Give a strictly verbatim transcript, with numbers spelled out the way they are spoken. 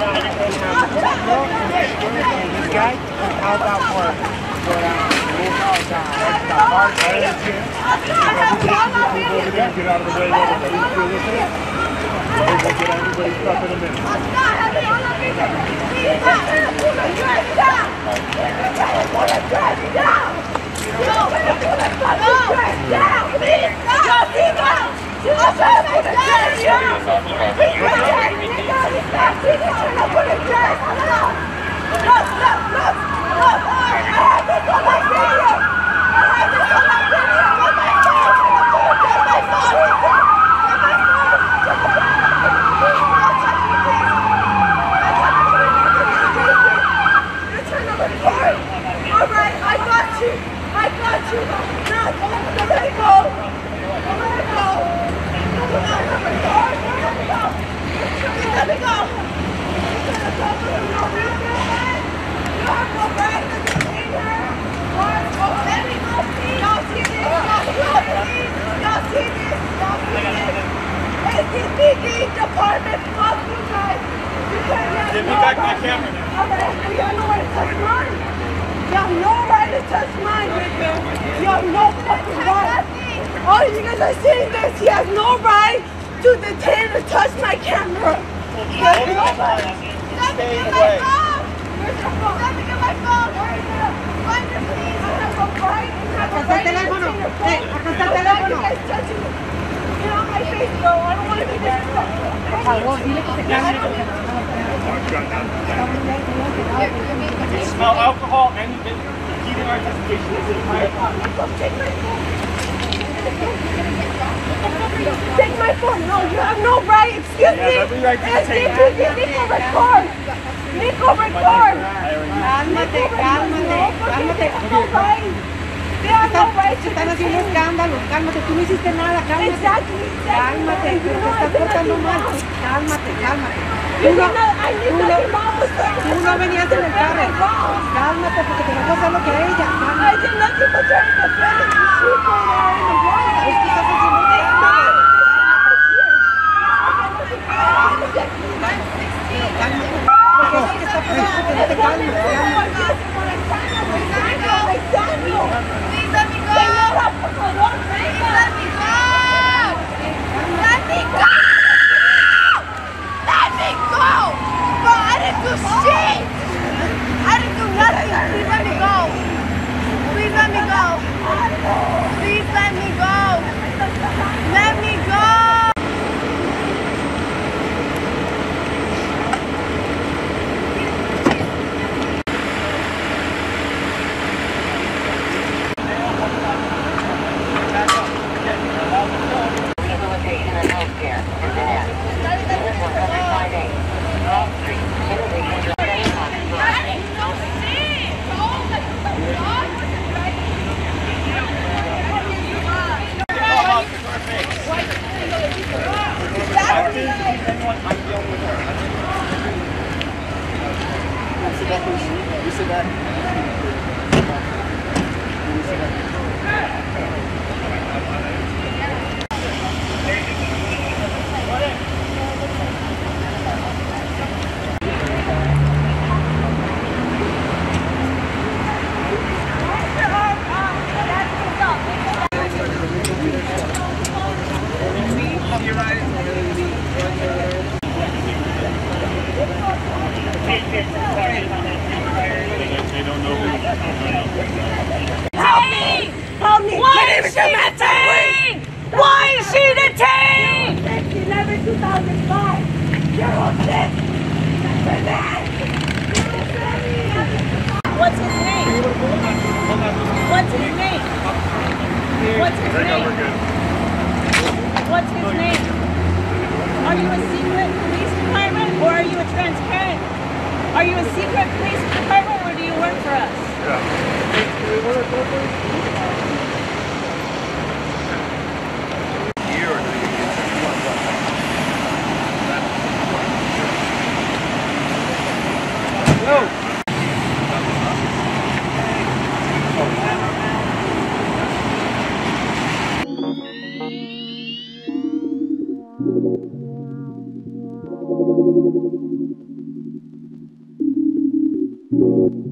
guy, how about for for uh, the hard area here? Over there, get out of the way. We'll get everybody's stuff in a minute. Department, fuck you guys. Give me back my camera. You have no right to touch mine. You have no right to touch mine, nigga. You have no fucking right. All you guys are seeing this, he has no right to detain or touch my camera. He has no right. Let me get my phone. Where's your phone? Let me get my phone. Where is it? Find it, please. I have a right. I have a right to detain your phone. I don't want you guys touching me. Get on my face, bro. I don't want to be disrespectful. They smell alcohol and heating our investigation this entire time. Take my phone. No, you have no right. Excuse me. Every right to take it. Nico, record. Nico, record. Cálmate, cálmate, cálmate. No right. They have no right to están haciendo escándalo. Cálmate, tú no hiciste nada, cálmate. Exactly. Cálmate, pero te estás portando mal. Cálmate, cálmate. Tú no, tú no, tú no venías en el carro. Cálmate, porque te vas a hacer lo que ella. I did nothing but try to defend the people that are in the wrong. Es que estás haciendo escándalo. Cálmate. Porque eso que está pasando, que no te calmes. Please let me go. Please let me go. Let me go. Let me go. Bro, I didn't do shit. I didn't do nothing. Please let me go. Please let me go. Please let me go. Let me go. What's his name? What's his name? What's his name? What's his name? Are you a secret police department or are you a transparent? Are you a secret police department or do you work for us? No. you.